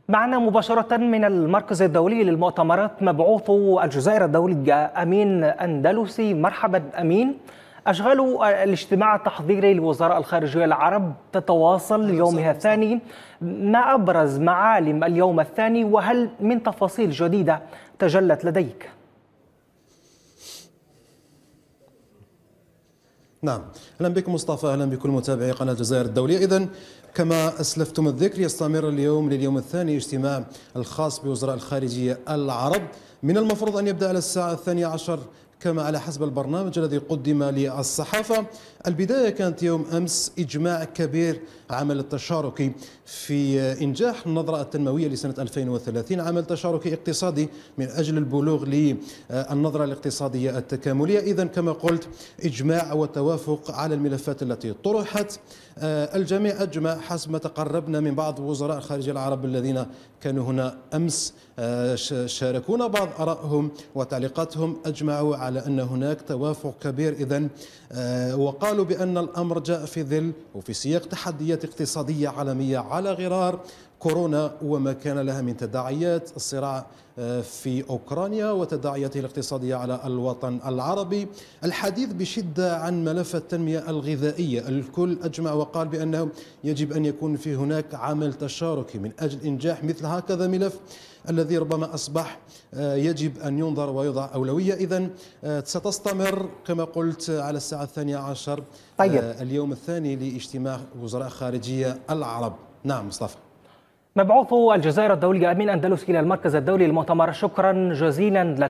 معنا مباشرة من المركز الدولي للمؤتمرات مبعوث الجزائر الدولي أمين أندلسي. مرحبا أمين. أشغال الاجتماع التحضيري لوزراء الخارجية العرب تتواصل ليومها الثاني. ما أبرز معالم اليوم الثاني وهل من تفاصيل جديدة تجلت لديك؟ نعم، أهلا بكم مصطفى، أهلا بكل متابعي قناة الجزائر الدولية. إذن كما أسلفتم الذكر، يستمر اليوم لليوم الثاني اجتماع الخاص بوزراء الخارجية العرب. من المفروض أن يبدأ على الساعة 12 كما على حسب البرنامج الذي قدم للصحافة. البداية كانت يوم أمس إجماع كبير عمل التشاركي في إنجاح النظرة التنموية لسنة 2030، عمل تشاركي اقتصادي من أجل البلوغ للنظرة الاقتصادية التكاملية. إذن كما قلت إجماع وتوافق على الملفات التي طرحت. الجميع أجمع حسب ما تقربنا من بعض وزراء الخارجية العرب الذين كانوا هنا أمس، شاركونا بعض آرائهم وتعليقاتهم. أجمعوا على أن هناك توافق كبير إذن، وقالوا بأن الأمر جاء في ظل وفي سياق تحديات اقتصادية عالمية على غرار كورونا وما كان لها من تداعيات، الصراع في أوكرانيا وتداعياته الاقتصادية على الوطن العربي، الحديث بشدة عن ملف التنمية الغذائية. الكل أجمع وقال بأنه يجب أن يكون في هناك عمل تشاركي من أجل إنجاح مثل هكذا ملف الذي ربما أصبح يجب أن ينظر ويوضع أولوية. إذن ستستمر كما قلت على الساعة 12 طيب. اليوم الثاني لاجتماع وزراء خارجية العرب. نعم مصطفى. مبعوث الجزائر الدولي أمين أندلسي إلى المركز الدولي للمؤتمر، شكرا جزيلا لك.